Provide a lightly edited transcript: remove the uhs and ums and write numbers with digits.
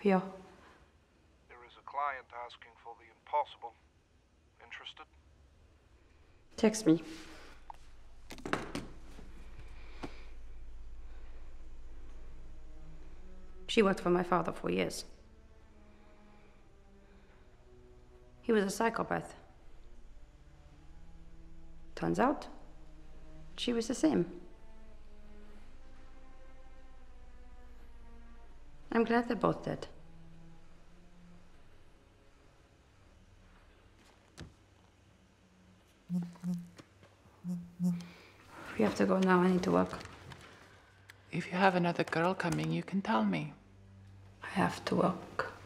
Ja. There is a client asking for the impossible. Interested? Text me. She worked for my father for years. He was a psychopath. Turns out, she was the same. I'm glad they're both dead. We have to go now. I need to work. If you have another girl coming, you can tell me. I have to work.